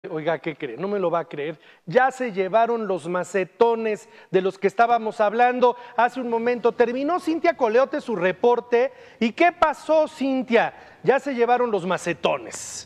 Oiga, ¿qué cree? No me lo va a creer. Ya se llevaron los macetones de los que estábamos hablando hace un momento. Terminó Cintia Coleote su reporte. ¿Y qué pasó, Cintia? Ya se llevaron los macetones.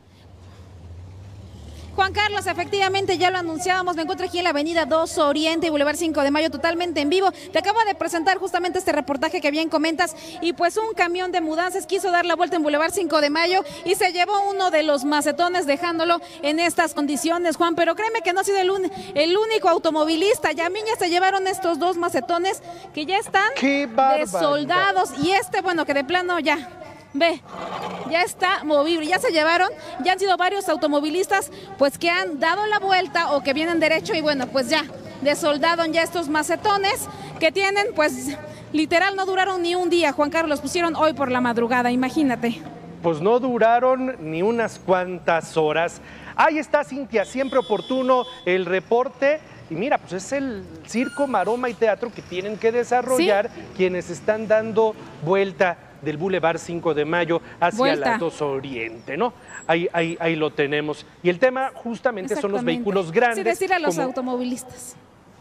Juan Carlos, efectivamente ya lo anunciábamos, me encuentro aquí en la avenida 2 Oriente y Boulevard 5 de Mayo totalmente en vivo. Te acabo de presentar justamente este reportaje que bien comentas y pues un camión de mudanzas quiso dar la vuelta en Boulevard 5 de Mayo y se llevó uno de los macetones dejándolo en estas condiciones, Juan, pero créeme que no ha sido el único automovilista. Ya se llevaron estos dos macetones que ya están desoldados y bueno, que de plano ya... Ve, ya está movible, ya se llevaron, ya han sido varios automovilistas pues que han dado la vuelta o que vienen derecho y bueno, pues ya desoldaron ya estos macetones que tienen pues literal no duraron ni un día, Juan Carlos, los pusieron hoy por la madrugada, imagínate. Pues no duraron ni unas cuantas horas. Ahí está, Cintia, siempre oportuno el reporte. Y mira, pues es el circo, maroma y teatro que tienen que desarrollar quienes están dando vuelta del Boulevard 5 de Mayo hacia la 2 Oriente, ¿no? Ahí lo tenemos. Y el tema justamente son los vehículos grandes. Sí, decir a los automovilistas.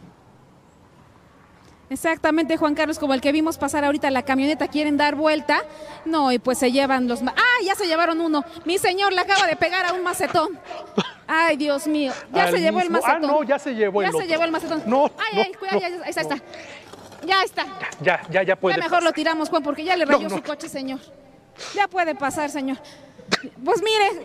Exactamente, Juan Carlos, como el que vimos pasar ahorita, la camioneta, quieren dar vuelta, no, y pues se llevan los... ¡Ah, ya se llevaron uno! Mi señor le acaba de pegar a un macetón. ¡Ay, Dios mío! Ya se llevó el macetón. Ah, no, ya se llevó el otro. Ya se llevó el macetón. No, ay, cuidado, ya está. Ya está. Ya puede Ya mejor lo tiramos, Juan, porque ya le rayó su coche, señor. Ya puede pasar, señor. Pues mire...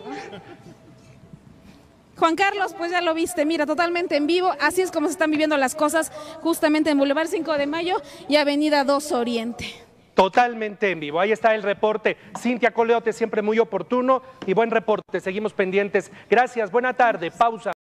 Juan Carlos, pues ya lo viste, mira, totalmente en vivo, así es como se están viviendo las cosas justamente en Boulevard 5 de Mayo y Avenida 2 Oriente. Totalmente en vivo, ahí está el reporte. Cintia Coleote, siempre muy oportuno y buen reporte, seguimos pendientes. Gracias, buena tarde, pausa.